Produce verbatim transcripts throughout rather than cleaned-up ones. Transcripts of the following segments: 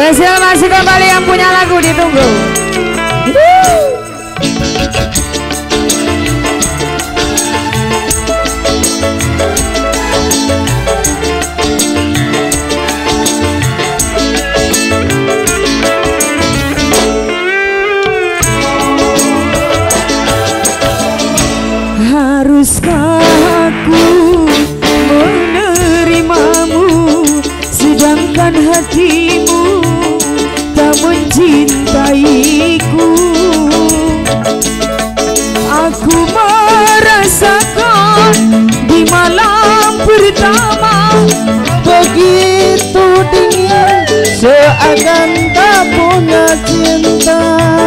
Spesial masih kembali yang punya lagu ditunggu. Haruskah aku menerimamu, sedangkan hatimu tak mencintaiku. Aku merasakan di malam pertama begitu dingin, seakan tak punya cinta.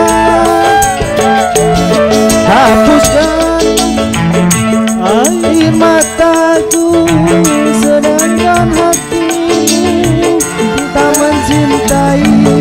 Hapuskan air mataku, sedangkan hatimu tak mencintaiku.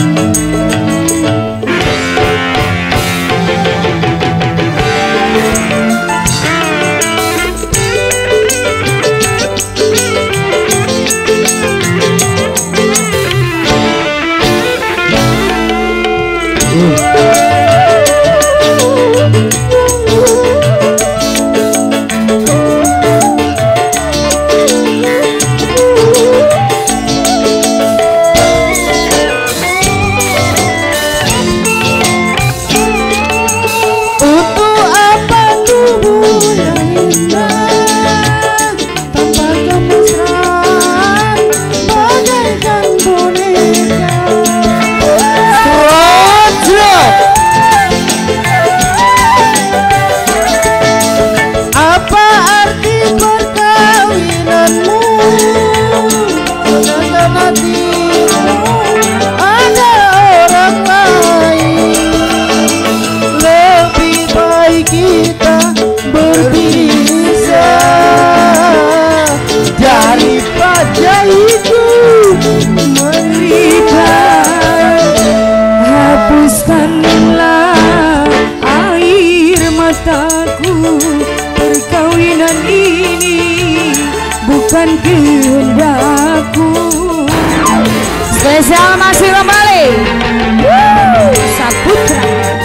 Perkawinan ini bukan kehendakku. Spesial masih kembali. Woo, Saputra.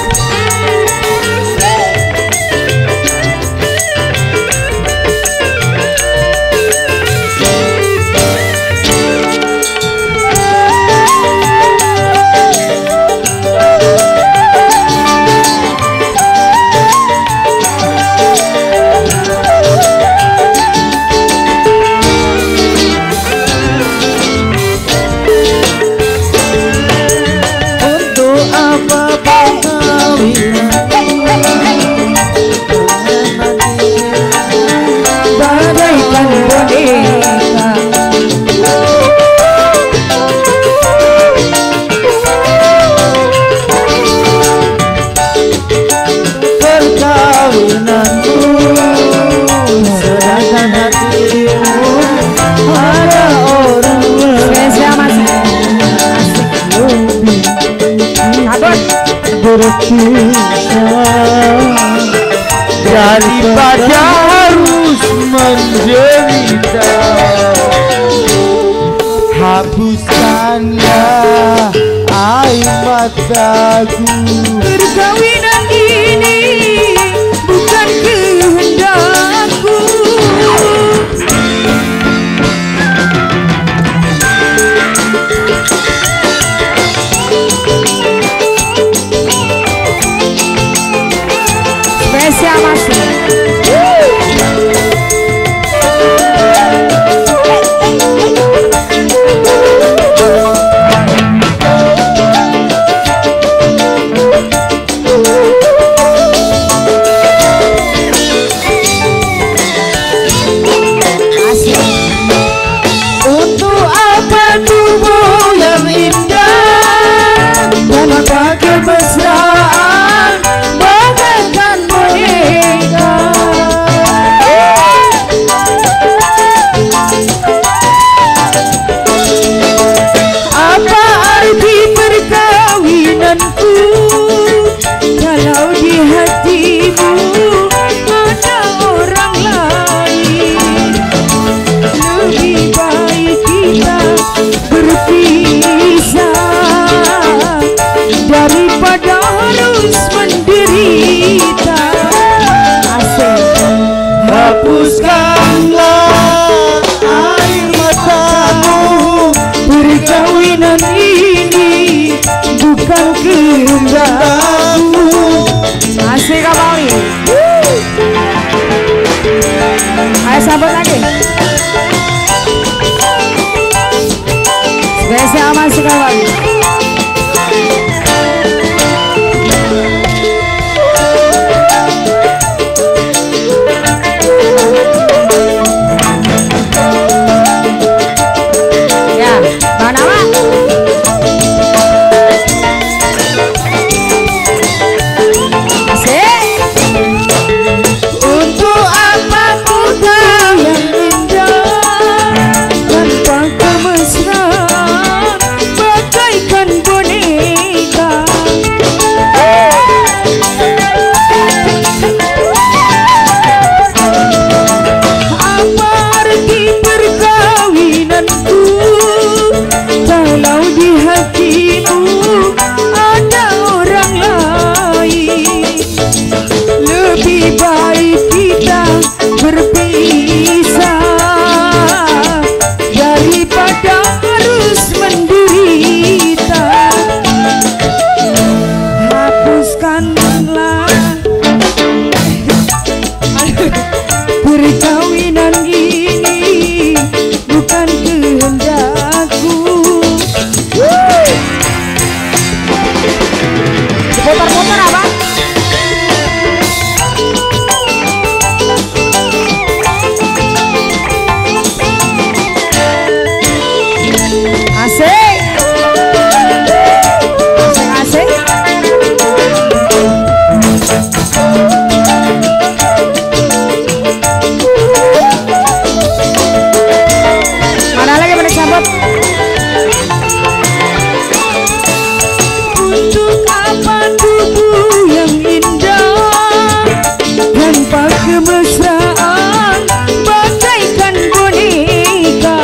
Daripada harus menderita, hapuskanlah air mataku. Perkawinan ini bukan kehendakku. Spesial masih. Oh hapuskanlah air matamu. Perkawinan ini bukan kehendakku. Asik kembali. Ayo sambut lagi. Spesial masih kembali. Perkawinan ini bukan kehendakku. Putar-putar apa? Asik. Asik-asik. Untuk apa tubuh yang indah tanpa kemesraan bagaikan boneka?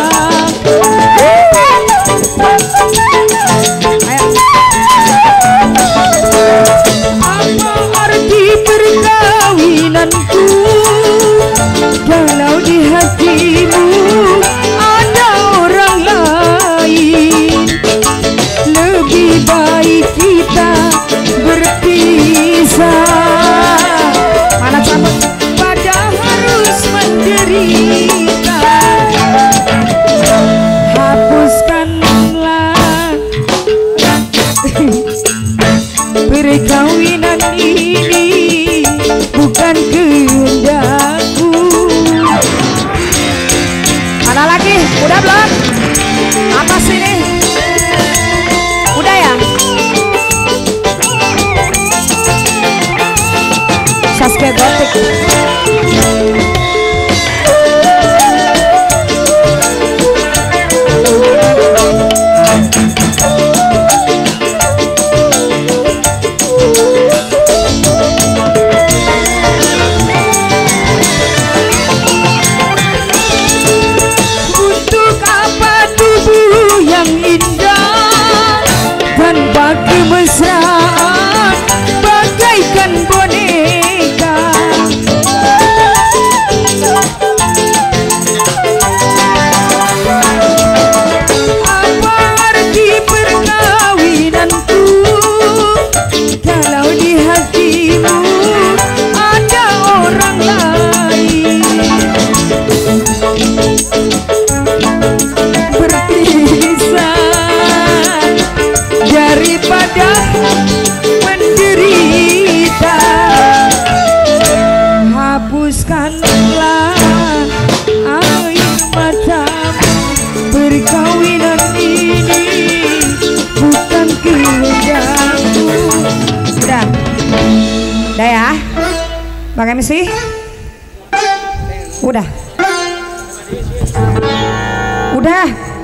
Apa arti perkawinanku kalau di hatimu ada orang lain? Lebih baik kita berpisah. Mana sahabat pada harus menderita. Hapuskanlah perkawinan ini bukan kehendakku. Mana lagi? Udah belum? Apa sih ini? Udah ya? Saskia Gotik. Untuk apa tubuh yang indah tanpa kemesraan bagaikan boneka? Apa arti perkawinanku kalau di hatimu ada orang lain? Berpisah daripada menderita. Hapuskanlah air matamu. Perkawinan ini bukan kehendakku. Udah, udah ya, Bang M C. Udah, udah.